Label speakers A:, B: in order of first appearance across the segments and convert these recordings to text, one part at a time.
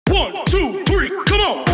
A: 1, 2, 3, come on!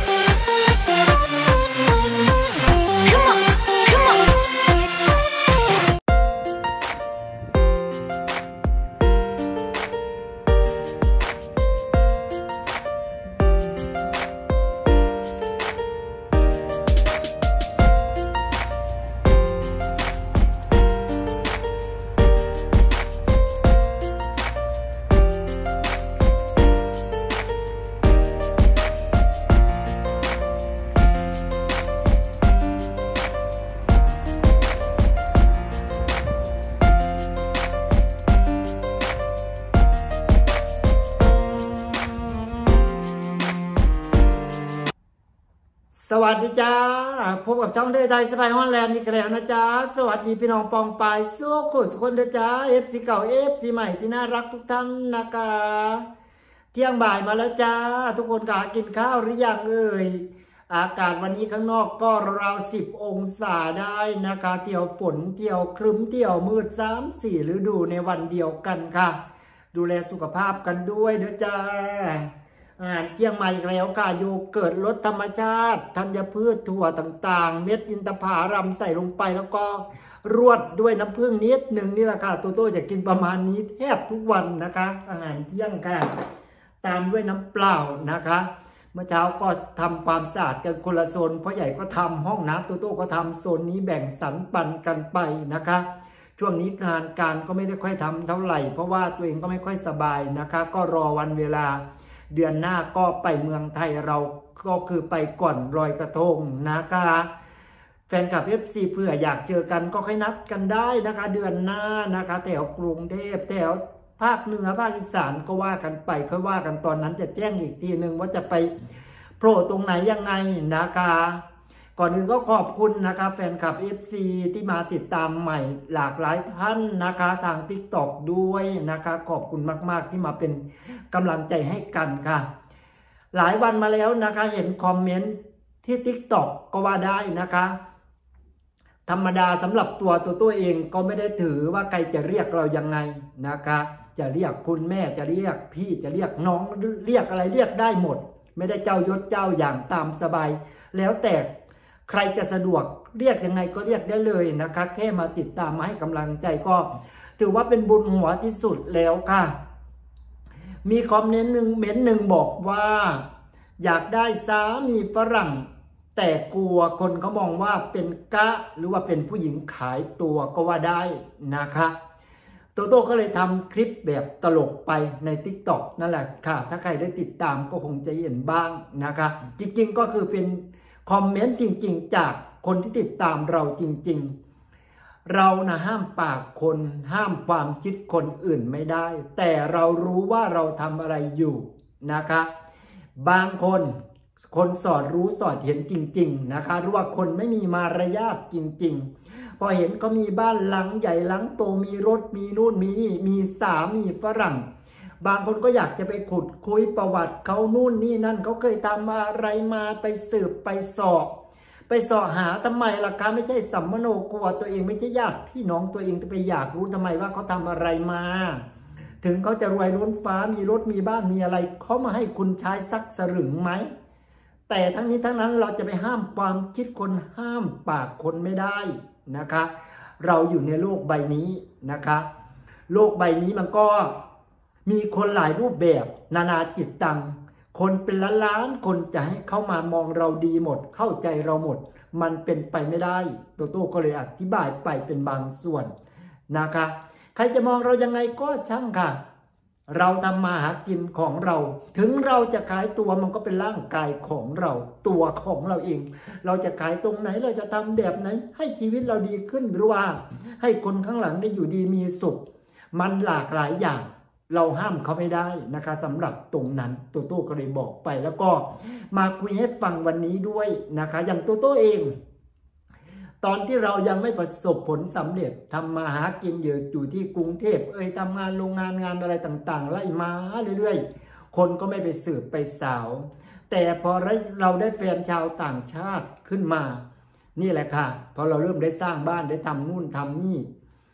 A: สวัสดีจ้าพบกับช่องได้ไทยสไปฮอลแลนด์อีกแล้วนะจ๊ะสวัสดีพี่น้องปองปายสู้ขุดคนเด้อจ้าFCเก่า FCใหม่ที่น่ารักทุกท่านนะคะเที่ยงบ่ายมาแล้วจ้าทุกคนกะกินข้าวหรือยังเอ่ยอากาศวันนี้ข้างนอกก็ราว10 องศาได้นะคะเที่ยวฝนเที่ยวครึ้มเที่ยวมืด3-4 ฤดูในวันเดียวกันค่ะดูแลสุขภาพกันด้วยเด้อจ้าเที่ยงมาอีกแล้วค่ะโยเกิร์ตรสธรรมชาติธัญพืชถั่วต่างๆเม็ดอินทผลัมใส่ลงไปแล้วก็รวดด้วยน้ำผึ้งนิดหนึ่งนี่แหละค่ะโตโต้จะกินประมาณนี้แทบทุกวันนะคะอาหารเที่ยงค่ะตามด้วยน้ำเปล่านะคะเมื่อเช้าก็ทำความสะอาดกันคนละโซนพ่อใหญ่ก็ทำห้องน้ำโตโต้ก็ทำโซนนี้แบ่งสรรปันกันไปนะคะช่วงนี้งานการก็ไม่ได้ค่อยทำเท่าไหร่เพราะว่าตัวเองก็ไม่ค่อยสบายนะคะก็รอวันเวลาเดือนหน้าก็ไปเมืองไทยเราก็คือไปก่อนลอยกระทงนะคะแฟนคลับ FC เผื่ออยากเจอกันก็ค่อยนัดกันได้นะคะเดือนหน้านะคะแถวกรุงเทพแถวภาคเหนือภาคอีสานก็ว่ากันไปค่อยว่ากันตอนนั้นจะแจ้งอีกทีหนึ่งว่าจะไปโผล่ตรงไหนยังไงนะคะก่อนอื่นก็ขอบคุณนะคะแฟนคลับ FC ที่มาติดตามใหม่หลากหลายท่านนะคะทาง TikTok ด้วยนะคะขอบคุณมากๆที่มาเป็นกำลังใจให้กันค่ะหลายวันมาแล้วนะคะเห็นคอมเมนต์ที่ TikTok ก็ว่าได้นะคะธรรมดาสำหรับตัวเองก็ไม่ได้ถือว่าใครจะเรียกเรายังไงนะคะจะเรียกคุณแม่จะเรียกพี่จะเรียกน้องเรียกอะไรเรียกได้หมดไม่ได้เจ้ายศเจ้าอย่างตามสบายแล้วแต่ใครจะสะดวกเรียกยังไงก็เรียกได้เลยนะคะแค่มาติดตามมาให้กำลังใจก็ถือว่าเป็นบุญหัวที่สุดแล้วค่ะมีคอมเมนต์หนึ่งบอกว่าอยากได้สามีฝรั่งแต่กลัวคนเขามองว่าเป็นกะหรือว่าเป็นผู้หญิงขายตัวก็ว่าได้นะคะโตโต้ก็เลยทำคลิปแบบตลกไปใน TikTok นั่นแหละค่ะถ้าใครได้ติดตามก็คงจะเห็นบ้างนะคะจริงๆก็คือเป็นคอมเมนต์จริงๆจากคนที่ติดตามเราจริงๆเรานะห้ามปากคนห้ามความคิดคนอื่นไม่ได้แต่เรารู้ว่าเราทำอะไรอยู่นะคะบางคนสอดรู้สอดเห็นจริงๆนะคะหรือว่าคนไม่มีมารยาทจริงๆพอเห็นก็มีบ้านหลังใหญ่หลังโตมีรถมีนู่นมีนี่มีสามีฝรั่งบางคนก็อยากจะไปขุดคุยประวัติเขานู่นนี่นั่นเขาเคยทำอะไรมาไปสืบไปสอบหาทำไมล่ะคะไม่ใช่สัมมโนกลัวตัวเองไม่ใช่ญาติพี่น้องตัวเองจะไปอยากรู้ทำไมว่าเขาทำอะไรมาถึงเขาจะรวยล้นฟ้ามีรถมีบ้านมีอะไรเขามาให้คุณใช้สักสลึงไหมแต่ทั้งนี้ทั้งนั้นเราจะไปห้ามความคิดคนห้ามปากคนไม่ได้นะคะเราอยู่ในโลกใบนี้นะคะโลกใบนี้มันก็มีคนหลายรูปแบบนานาจิตตังคนเป็นล้านๆคนจะให้เข้ามามองเราดีหมดเข้าใจเราหมดมันเป็นไปไม่ได้โตโต้ก็เลยอธิบายไปเป็นบางส่วนนะคะใครจะมองเรายังไงก็ช่างค่ะเราทำมาหากินของเราถึงเราจะขายตัวมันก็เป็นร่างกายของเราตัวของเราเองเราจะขายตรงไหนเราจะทำแบบไหนให้ชีวิตเราดีขึ้นหรือว่าให้คนข้างหลังได้อยู่ดีมีสุขมันหลากหลายอย่างเราห้ามเขาไม่ได้นะคะสำหรับตรงนั้นโตโต้ก็เลยบอกไปแล้วก็มาคุยให้ฟังวันนี้ด้วยนะคะอย่างโตโต้เองตอนที่เรายังไม่ประสบผลสำเร็จทำมาหากินอยู่ที่กรุงเทพทำงานโรงงานอะไรต่างๆไล่มาเรื่อยๆคนก็ไม่ไปสืบไปสาวแต่พอเราได้แฟนชาวต่างชาติขึ้นมานี่แหละค่ะพอเราเริ่มได้สร้างบ้านได้ทำนู่นทำนี่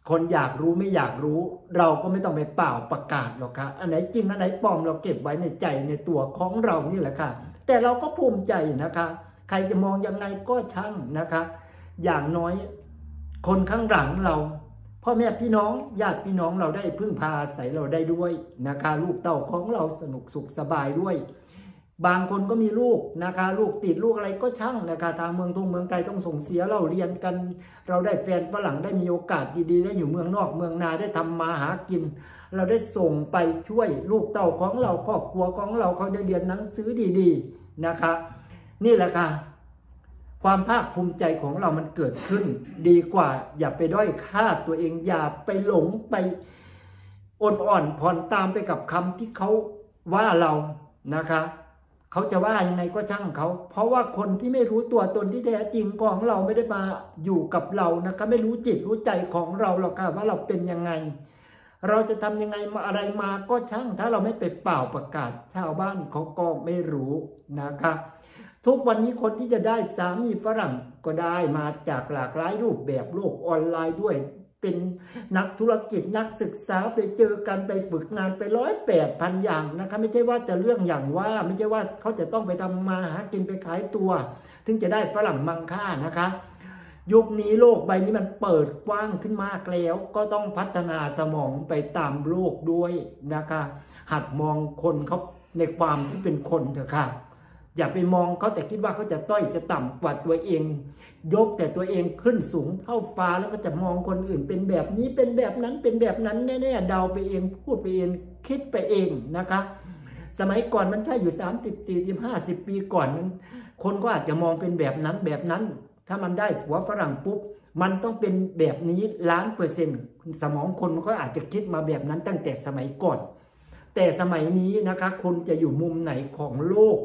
A: คนอยากรู้ไม่อยากรู้เราก็ไม่ต้องไปเป่าประกาศหรอกค่ะอันไหนจริงอันไหนปลอมเราเก็บไว้ในใจในตัวของเรานี่แหละค่ะแต่เราก็ภูมิใจนะคะใครจะมองยังไงก็ช่างนะคะอย่างน้อยคนข้างหลังเราพ่อแม่พี่น้องญาติพี่น้องเราได้พึ่งพาอาศัยเราได้ด้วยนะคะลูกเต้าของเราสนุกสุขสบายด้วยบางคนก็มีลูกนะคะลูกติดลูกอะไรก็ช่างนะคะทางเมืองไกลต้องส่งเสียเราเรียนกันเราได้แฟนฝรั่งได้มีโอกาสดีๆได้อยู่เมืองนอกเมืองนาได้ทำมาหากินเราได้ส่งไปช่วยลูกเต้าของเราครอบครัวของเราเขาได้เรียนหนังสือดีๆนะคะนี่แหละค่ะความภาคภูมิใจของเรามันเกิดขึ้นดีกว่าอย่าไปด้อยค่าตัวเองอย่าไปหลงไปอ่อนผ่อนตามไปกับคำที่เขาว่าเรานะคะเขาจะว่ายังไงก็ช่างเขาเพราะว่าคนที่ไม่รู้ตัวตนที่แท้จริงของเราไม่ได้มาอยู่กับเรานะคะไม่รู้จิตรู้ใจของเราหรอกค่ะว่าเราเป็นยังไงเราจะทำยังไงมาอะไรมาก็ช่างถ้าเราไม่ไปเป่าประกาศชาวบ้านเขาก็ไม่รู้นะคะทุกวันนี้คนที่จะได้สามีฝรั่งก็ได้มาจากหลากหลายรูปแบบโลกออนไลน์ด้วยเป็นนักธุรกิจนักศึกษาไปเจอกันไปฝึกงานไป108,000อย่างนะคะไม่ใช่ว่าแต่เรื่องอย่างว่าไม่ใช่ว่าเขาจะต้องไปทำมาหากินไปขายตัวถึงจะได้ฝรั่งมังค่านะคะยุคนี้โลกใบนี้มันเปิดกว้างขึ้นมากแล้วก็ต้องพัฒนาสมองไปตามโลกด้วยนะคะหัดมองคนเขาในความที่เป็นคนเถอะค่ะอย่าไปมองเขาแต่คิดว่าเขาจะต้อยจะต่ำกว่าตัวเองยกแต่ตัวเองขึ้นสูงเท่าฟ้าแล้วก็จะมองคนอื่นเป็นแบบนี้เป็นแบบนั้นเป็นแบบนั้นแน่ๆเดาไปเองพูดไปเองคิดไปเองนะคะสมัยก่อนมันแค่อยู่30 40 50 ปีก่อนนั้นคนก็อาจจะมองเป็นแบบนั้นแบบนั้นถ้ามันได้ผัวฝรั่งปุ๊บมันต้องเป็นแบบนี้1,000,000%สมองคนก็อาจจะคิดมาแบบนั้นตั้งแต่สมัยก่อนแต่สมัยนี้นะคะคุณจะอยู่มุมไหนของโลก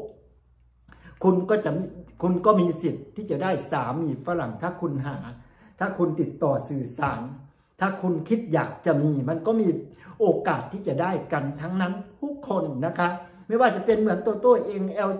A: คุณก็มีสิทธิ์ที่จะได้สามีฝรั่งถ้าคุณหาถ้าคุณติดต่อสื่อสารถ้าคุณคิดอยากจะมีมันก็มีโอกาสที่จะได้กันทั้งนั้นทุกคนนะคะไม่ว่าจะเป็นเหมือนตัวเอง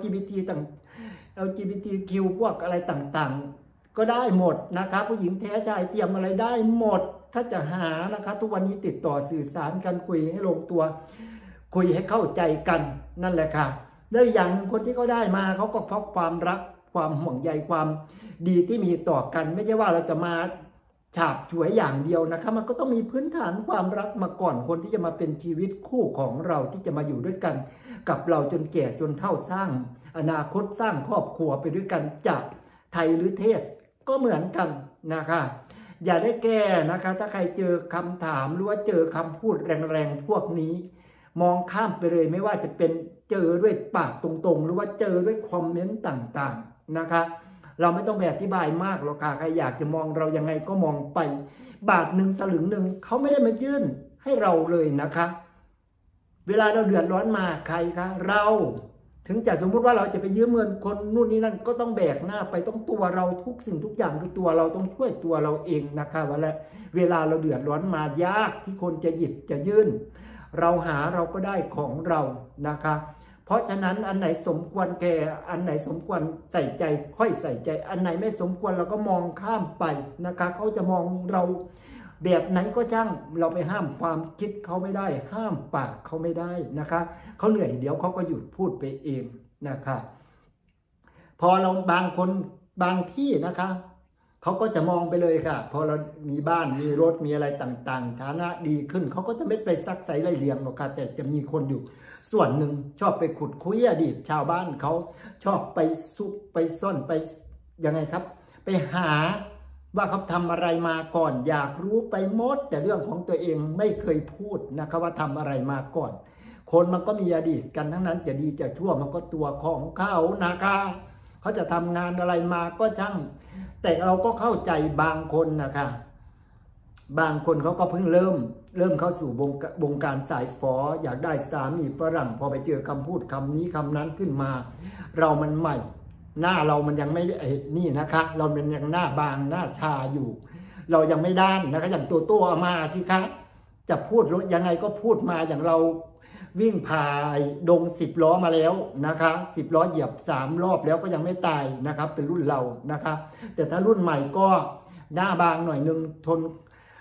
A: LGBTQ พวกอะไรต่างๆก็ได้หมดนะคะผู้หญิงแท้ชายเทียมอะไรได้หมดถ้าจะหานะคะทุกวันนี้ติดต่อสื่อสารกันคุยให้ลงตัวคุยให้เข้าใจกันนั่นแหละค่ะแล้วอย่างหนึ่งคนที่เขาได้มาเขาก็เพราะความรักความห่วงใยความดีที่มีต่อกันไม่ใช่ว่าเราจะมาฉาบฉวยอย่างเดียวนะคะมันก็ต้องมีพื้นฐานความรักมาก่อนคนที่จะมาเป็นชีวิตคู่ของเราที่จะมาอยู่ด้วยกันกับเราจนแก่จนเฒ่าสร้างอนาคตสร้างครอบครัวไปด้วยกันจากไทยหรือเทศก็เหมือนกันนะคะอย่าได้แก้นะคะถ้าใครเจอคำถามหรือว่าเจอคำพูดแรงๆพวกนี้มองข้ามไปเลยไม่ว่าจะเป็นเจอด้วยปากตรงๆหรือว่าเจอด้วยคอมเมนต์ต่างๆนะคะเราไม่ต้องไปอธิบายมากหรอกค่ะใครอยากจะมองเรายังไงก็มองไปบาทหนึ่งสลึงหนึ่งเขาไม่ได้มายื่นให้เราเลยนะคะเวลาเราเดือดร้อนมาใครคะเราถึงจะสมมุติว่าเราจะไปยืมเงินคนนู่นนี่นั่นก็ต้องแบกหน้าไปต้องตัวเราทุกสิ่งทุกอย่างคือตัวเราต้องช่วยตัวเราเองนะคะเวลาเราเดือดร้อนมายากที่คนจะหยิบจะยื่นเราหาเราก็ได้ของเรานะคะเพราะฉะนั้นอันไหนสมควรแก่อันไหนสมควรใส่ใจค่อยใส่ใจอันไหนไม่สมควรเราก็มองข้ามไปนะคะเขาจะมองเราแบบไหนก็ช่างเราไปห้ามความคิดเขาไม่ได้ห้ามปากเขาไม่ได้นะคะเขาเหนื่อยเดี๋ยวเขาก็หยุดพูดไปเองนะคะพอเราบางคนบางที่นะคะเขาก็จะมองไปเลยค่ะพอเรามีบ้านมีรถมีอะไรต่างๆฐานะดีขึ้นเขาก็จะไม่ไปซักไซไล่เลียงหรอกค่ะแต่จะมีคนอยู่ส่วนหนึ่งชอบไปขุดคุยอดีตชาวบ้านเขาชอบไปซุกไปซ่อนไปยังไงครับไปหาว่าเขาทำอะไรมาก่อนอยากรู้ไปหมดแต่เรื่องของตัวเองไม่เคยพูดนะคะว่าทำอะไรมาก่อนคนมันก็มีอดีตกันทั้งนั้นจะดีจะชั่วมันก็ตัวของเขานะคะเขาจะทำงานอะไรมาก็ช่างแต่เราก็เข้าใจบางคนนะคะบางคนเขาก็เพิ่งเริ่มเข้าสู่วงการสายฝออยากได้สามีฝรั่งพอไปเจอคำพูดคำนี้คำนั้นขึ้นมาเรามันใหม่หน้าเรามันยังไม่นี่นะคะเราเป็นยังหน้าบางหน้าชาอยู่เรายังไม่ด้านนะคะอย่างตัวเอามาสิคะจะพูดรถยังไงก็พูดมาอย่างเราวิ่งผ่าดง10 ล้อมาแล้วนะคะ10 ล้อเหยียบ3 รอบแล้วก็ยังไม่ตายนะครับเป็นรุ่นเรานะคะแต่ถ้ารุ่นใหม่ก็หน้าบางหน่อยนึงทน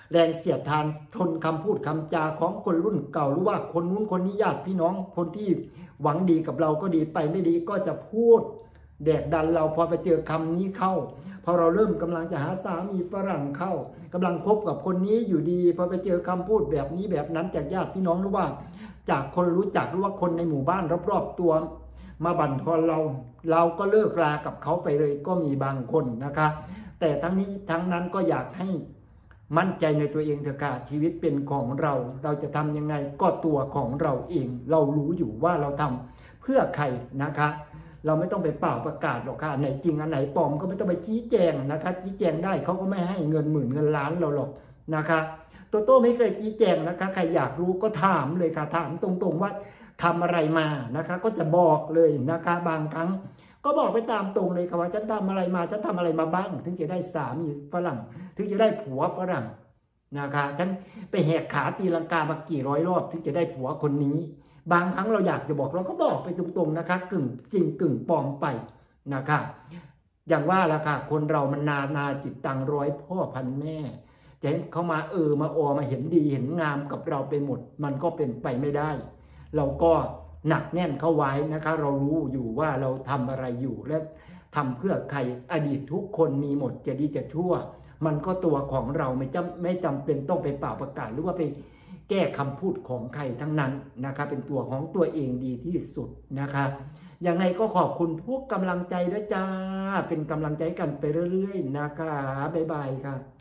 A: แรงเสียดทานทนคำพูดคำจาของคนรุ่นเก่าหรือว่าคนนู้นคนนี้ญาติพี่น้องคนที่หวังดีกับเราก็ดีไปไม่ดีก็จะพูดแดกดันเราพอไปเจอคำนี้เข้าพอเราเริ่มกำลังจะหาสามีฝรั่งเข้ากำลังคบกับคนนี้อยู่ดีพอไปเจอคำพูดแบบนี้แบบนั้นจากญาติพี่น้องหรือว่าจากคนรู้จักหรือว่าคนในหมู่บ้านรอบๆตัวมาบั่นทอนเราก็เลิกรากับเขาไปเลยก็มีบางคนนะคะแต่ทั้งนี้ทั้งนั้นก็อยากให้มั่นใจในตัวเองเถอะค่ะชีวิตเป็นของเราจะทำยังไงก็ตัวของเราเองเรารู้อยู่ว่าเราทำเพื่อใครนะคะเราไม่ต้องไปเป่าประกาศหรอกค่ะไหนจริงอันไหนปลอมก็ไม่ต้องไปชี้แจงนะคะชี้แจงได้เขาก็ไม่ให้เงินหมื่นเงินล้านเราหรอกนะคะโตโต้ไม่เคยชี้แจงนะคะใครอยากรู้ก็ถามเลยค่ะถามตรงๆว่าทำอะไรมานะคะก็จะบอกเลยนะคะบางครั้งก็บอกไปตามตรงเลยค่ะว่าฉันทำอะไรมาฉันทำอะไรมาบ้างถึงจะได้สามีฝรั่งถึงจะได้ผัวฝรั่งนะคะฉันไปแหกขาตีลังกามากี่ร้อยรอบถึงจะได้ผัวคนนี้บางครั้งเราอยากจะบอกเราก็บอกไปตรงๆนะคะกึ่งจริงกึ่งปลอมไปนะคะอย่างว่าละค่ะคนเรามันนาจิตตังร้อยพ่อพันแม่จะเห็นเขามามาเห็นดีเห็นงามกับเราไปหมดมันก็เป็นไปไม่ได้เราก็หนักแน่นเข้าไว้นะคะเรารู้อยู่ว่าเราทำอะไรอยู่และทำเพื่อใครอดีตทุกคนมีหมดจะดีจะชั่วมันก็ตัวของเราไม่จำเป็นต้องไปเป่าประกาศหรือว่าไปแก้คำพูดของใครทั้งนั้นนะคะเป็นตัวของตัวเองดีที่สุดนะคะอย่างไรก็ขอบคุณทุกกำลังใจด้วยจ้าเป็นกำลังใจกันไปเรื่อยๆนะคะบ๊ายบายค่ะ